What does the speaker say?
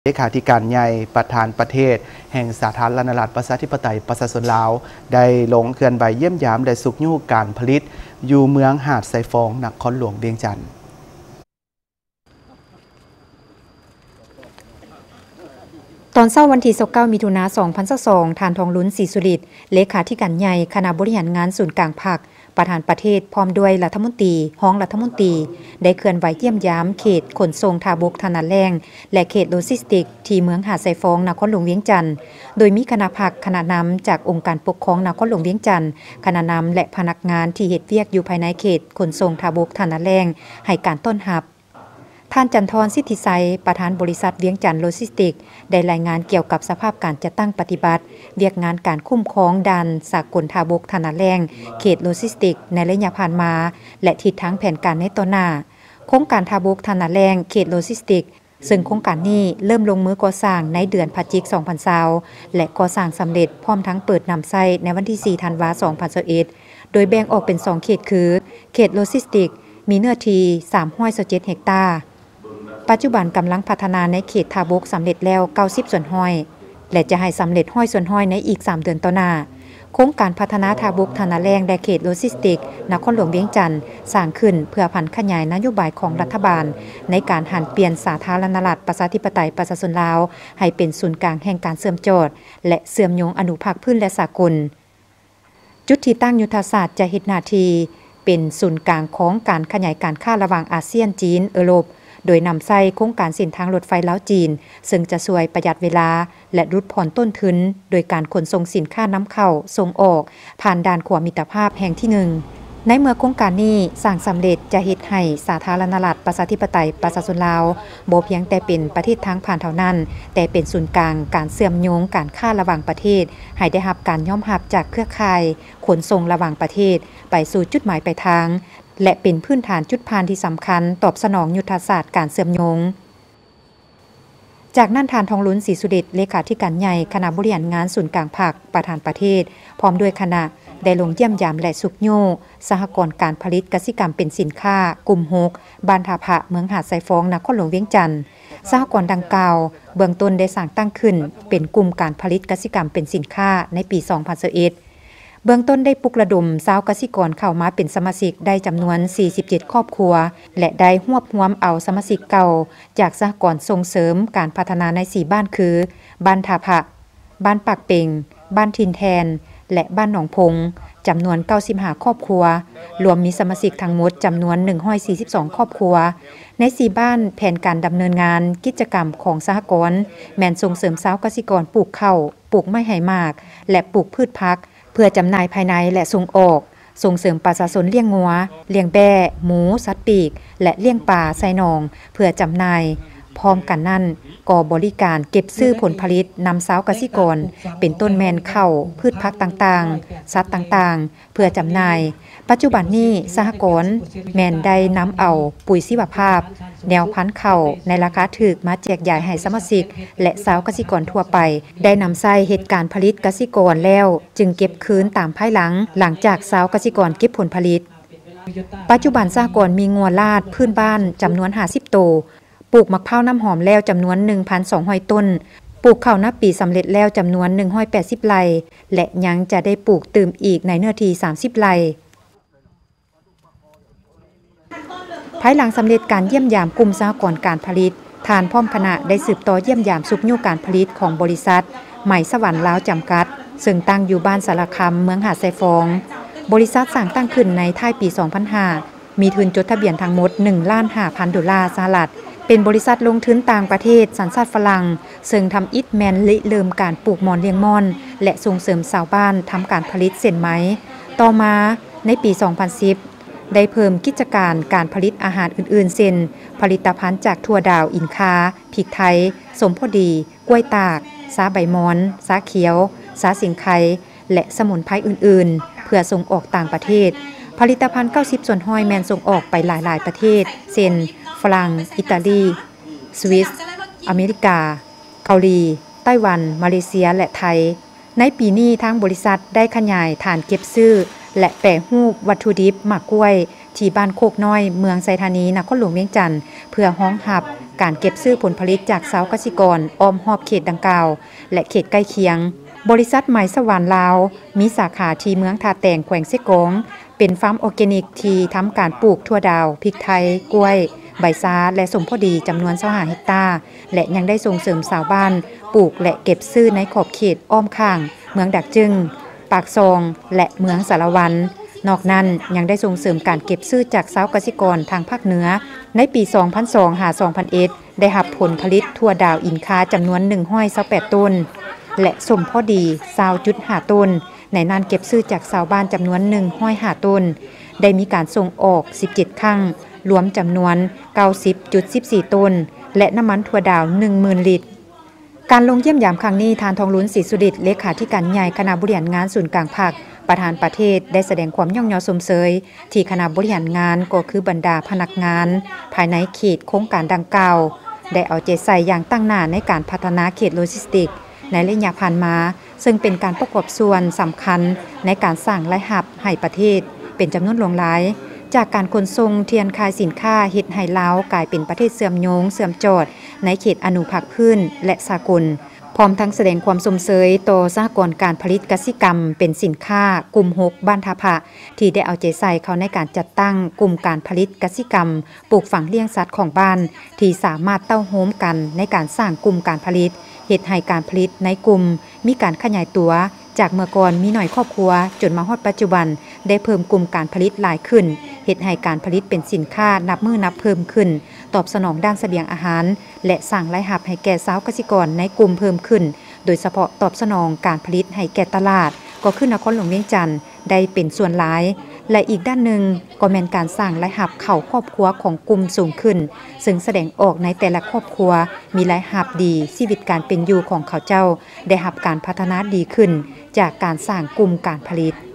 เลขาธิการใหญ่ประธานประเทศแห่งสาธารณรัฐประชาธิปไตยประชาชนลาวได้ลงเคลื่อนไหวเยี่ยมยามและสุขยู่การผลิตอยู่เมืองหาดไซฟองนครหลวงเวียงจันทน์ตอนเช้าวันที่29มิถุนายน2022ทานทองลุ้นศรีสุริตเลขาธิการใหญ่คณะบริหารงานศูนย์กลางภาคประธานประเทศพร้อมด้วยรัฐมนตรีห้องรัฐมนตรีได้เคลื่อนไหวเยี่ยมยามเขตขนส่งทางบกถนัดแรงและเขตโลจิสติกที่เมืองหาดไซฟองนครหลวงเวียงจันทน์โดยมีคณะพักคณะนำจากองค์การปกครองนครหลวงเวียงจันทน์คณะนำและพนักงานที่เฮ็ดเวียกอยู่ภายในเขตขนส่งทางบกถนัดแรงให้การต้อนรับท่านจันทรสิทธิไซประธานบริษัทเวียงจันทน์โลจิสติกได้รายงานเกี่ยวกับสภาพการจัดตั้งปฏิบัติเวียกงานการคุ้มครองด่านสากลทางบกถนัดแรงเขตโลจิสติกในระยะผ่านมาและทิศทางแผนการในต่อหน้าโครงการทางบกถนัดแรงเขตโลจิสติกซึ่งโครงการนี้เริ่มลงมือก่อสร้างในเดือนพฤศจิกายน2020และก่อสร้างสำเร็จพร้อมทั้งเปิดนำใช้ในวันที่4ธันวาคม2021โดยแบ่งออกเป็น2เขตคือเขตโลจิสติกมีเนื้อที่327เฮกตาร์ปัจจุบันกำลังพัฒนาในเขตทางบกสำเร็จแล้ว90ส่วนห้อยและจะให้สำเร็จห้อยส่วนห้อยในอีก3เดือนต่อหน้าโครงการพัฒนาทางบกถนัดแรงและเขตโลจิสติกนครหลวงเวียงจันทน์สร้างขึ้นเพื่อพันขยายนโยบายของรัฐบาลในการหันเปลี่ยนสาธารณรัฐประชาธิปไตยประชาชนลาวให้เป็นศูนย์กลางแห่งการเชื่อมโจทย์และเชื่อมโยงอนุภาคพื้นและสากลจุดที่ตั้งยุทธศาสตร์จะเฮ็ดหน้าที่เป็นศูนย์กลางของการขยายการค้าระหว่างอาเซียนจีนยุโรปโดยนำใช้โครงการเส้นทางรถไฟลาวจีนซึ่งจะช่วยประหยัดเวลาและลดผ่อนต้นทุนโดยการขนส่งสินค้านำเข้าส่งออกผ่านด่านขวามิตรภาพแห่งที่1ในเมื่อโครงการนี้สร้างสำเร็จจะเฮ็ดให้สาธารณรัฐประชาธิปไตยประชาชนลาวบ่เพียงแต่เป็นประเทศทางผ่านเท่านั้นแต่เป็นศูนย์กลางการเชื่อมโยงการค้าระหว่างประเทศให้ได้รับการยอมรับจากเครือข่ายขนส่งระหว่างประเทศไปสู่จุดหมายปลายทางและเป็นพื้นฐานจุดผ่านที่สำคัญตอบสนองยุทธศาสตร์การเชื่อมโยงจากนั้นทานทองลุ้นศรีสุริตเลขาธิการใหญ่คณะบริหารงานศูนย์กลางภาคประธานประเทศพร้อมด้วยคณะได้ลงเยี่ยมยามและสุขโยสหกรณ์การผลิตกสิกรรมเป็นสินค้ากลุ่ม6บ้านทาพะเมืองหาดไซฟองนครหลวงเวียงจันทน์สหกรณ์ดังกล่าวเบื้องต้นได้สร้างตั้งขึ้นเป็นกลุ่มการผลิตกสิกรรมเป็นสินค้าในปี2021เบื้องต้นได้ปลุกระดมชาวกสิกรเข้ามาเป็นสมาชิกได้จำนวน47ครอบครัวและได้รวบรวมเอาสมาชิกเก่าจากสหกรณ์ส่งเสริมการพัฒนาใน4บ้านคือบ้านทาพะบ้านปากเป่งบ้านทินแทนและบ้านหนองพงจำนวน95ครอบครัวรวมมีสมาชิกทั้งหมดจำนวน142ครอบครัวใน4บ้านแผนการดำเนินงานกิจกรรมของสหกรณ์แม่นส่งเสริมชาวกสิกรปลูกข้าวปลูกไม้ไหหมากและปลูกพืชผักเพื่อจำหน่ายภายในและส่งออกส่งเสริมประชาชนเลี้ยงงัวเลี้ยงแบ่หมูสัตว์ปีกและเลี้ยงปลาไซนองเพื่อจำหน่ายพร้อมกันนั้นก่อบริการเก็บซื้อผลผลิตนำชาวกสิกรเป็นต้นแมนข้าวพืชผักต่างๆสัตว์ต่างๆเพื่อจำหน่ายปัจจุบันนี้สหกรณ์แมนได้นำเอาปุ๋ยชีวภาพแนวพันธุ์ข้าวในราคาถูกมาแจกจ่ายให้สมาชิกและชาวกสิกรทั่วไปได้นำใช้เหตุการณ์ผลิตกสิกรแล้วจึงเก็บคืนตามภายหลังจากชาวกสิกรเก็บผลผลิตปัจจุบันสหกรณ์มีงัวลาดพื้นบ้านจำนวน50ตัวปลูกมะพร้าวน้ำหอมแล้วจำนวน 1,200 ต้นปลูกข้าวหน้าปีสำเร็จแล้วจำนวน180ไร่และยังจะได้ปลูกเติมอีกในเนื้อที่30ไร่ภายหลังสำเร็จการเยี่ยมยามกลุ่มสหกรณ์การผลิตทานพร้อมคณะได้สืบต่อเยี่ยมยามสุขยุการผลิตของบริษัทไหมสวรรค์ลาวจำกัดซึ่งตั้งอยู่บ้านสารคามเมืองหาดไซฟองบริษัทสร้างตั้งขึ้นในท้ายปี2005มีทุนจดทะเบียนทั้งหมด $1,500,000 สหรัฐเป็นบริษัทลงทุนต่างประเทศสัญชาติฝรั่งซึ่งทำอิฐแมนริเริ่มการปลูกหมอนเลี้ยงม่อนและส่งเสริมชาวบ้านทำการผลิตเส้นไหมต่อมาในปี2010ได้เพิ่มกิจการผลิตอาหารอื่นๆเช่นผลิตภัณฑ์จากถั่วดาวอินคาพริกไทยสมพอดีกล้วยตากสาใบมอนสาเขียวสาสิงไคและสมุนไพรอื่นๆเพื่อส่งออกต่างประเทศผลิตภัณฑ์90ส่วนห้อยแมนส่งออกไปหลายประเทศเช่นฝรั่งอิตาลีสวิสอเมริกาเกาหลีไต้หวันมาเลเซียและไทยในปีนี้ทางบริษัทได้ขยายฐานเก็บซื้อและแปรรูปวัตถุดิบหมากกล้วยที่บ้านโคกน้อยเมืองไซธานีนครหลวงเวียงจันทน์เพื่อรองรับการเก็บซื้อผลผลิตจากชาวเกษตรกรอ้อมรอบเขตดังกล่าวและเขตใกล้เคียงบริษัทไหมสวรรค์ลาวมีสาขาที่เมืองท่าแตงแขวงเซกงเป็นฟาร์มออร์แกนิกที่ทำการปลูกถั่วดาวพริกไทยกล้วยใบซาและสมพอดีจำนวน25เฮกตาร์และยังได้ส่งเสริมชาวบ้านปลูกและเก็บซื้อในขอบเขตอ้อมข้างเมืองดักจึงปากซองและเมืองสารวันนอกนั้นยังได้ส่งเสริมการเก็บซื้อจากชาวเกษตรกรทางภาคเหนือในปี 2002 หา 2001 ได้รับผลผลิตถั่วดาวอินคาจำนวน128ต้นและสมพอดี20.5ต้นในนั้นเก็บซื้อจากชาวบ้านจำนวน105ต้นได้มีการส่งออก17ครั้งรวมจำนวน 90.14 ต้นและน้ำมันถั่วดาว 10,000 ลิตรการลงเยี่ยมยามครั้งนี้ทานทองลุ้นศรีสุริตเลขาธิการใหญ่คณะบริหารงานศูนย์กลางภาคประธานประเทศได้แสดงความย่องยอสมเสยที่คณะบริหารงานก็คือบรรดาพนักงานภายในเขตโครงการดังกล่าวได้เอาใจใส่อย่างตั้งหน้าในการพัฒนาเขตโลจิสติกส์ในระยะผ่านมาซึ่งเป็นการประกอบส่วนสำคัญในการสร้างรายรับให้ประเทศเป็นจำนวนหลวงหลายจากการขนส่งเทียนขายสินค้าเฮ็ดให้ลาวกลายเป็นประเทศเสื่อมโยงเสื่อมจอดในเขตอนุภาคพื้นและสากลพร้อมทั้งแสดงความสมเสยต่อสหกรณ์การผลิตกสิกรรมเป็นสินค้ากลุ่ม6บ้านทาพะที่ได้เอาใจใส่เขาในการจัดตั้งกลุ่มการผลิตกสิกรรมปลูกฝังเลี้ยงสัตว์ของบ้านที่สามารถเต้าโฮมกันในการสร้างกลุ่มการผลิตเฮ็ดให้การผลิตในกลุ่มมีการขยายตัวจากเมื่อก่อนมีหน่อยครอบครัวจนมาฮอดปัจจุบันได้เพิ่มกลุ่มการผลิตหลายขึ้นเฮ็ดให้การผลิตเป็นสินค้านับมือนับเพิ่มขึ้นตอบสนองด้านเสบียงอาหารและสร้างรายรับให้แก่ชาวเกษตรกรในกลุ่มเพิ่มขึ้นโดยเฉพาะตอบสนองการผลิตให้แก่ตลาดก็คือนครหลวงเวียงจันทน์ได้เป็นส่วนหลายและอีกด้านหนึ่งก็แม่นการสร้างรายรับเข้าครอบครัวของกลุ่มสูงขึ้นซึ่งแสดงออกในแต่ละครอบครัวมีรายรับดีชีวิตการเป็นอยู่ของเขาเจ้าได้รับการพัฒนาดีขึ้นจากการสร้างกลุ่มการผลิต